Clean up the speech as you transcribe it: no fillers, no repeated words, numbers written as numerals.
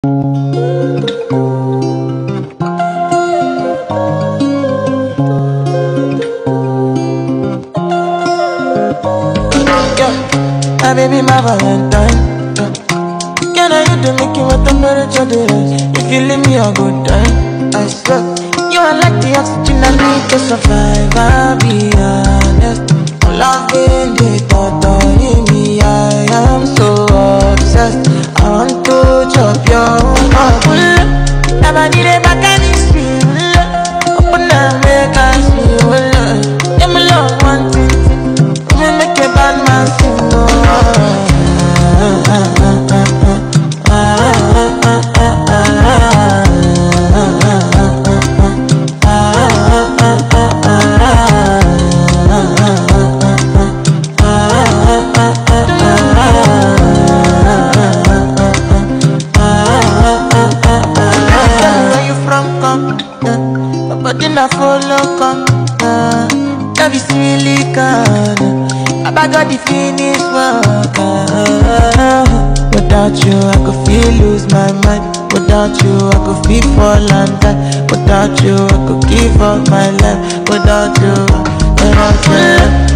My baby, my Valentine. Can I you to make you what temperature there is? If you leave me a good time, I swear you are like the oxygen I need to survive. I'll be honest, loving the thought of me. I am so obsessed. I want to chop your heart. Never need a back and it's real. Open up, make us feel. Yeah, my love one thing. We make a bad man sing. But then I follow come, love is really kind. I got the finish work. Without you, I could feel lose my mind. Without you, I could feel fall and die. Without you, I could give up my life. Without you.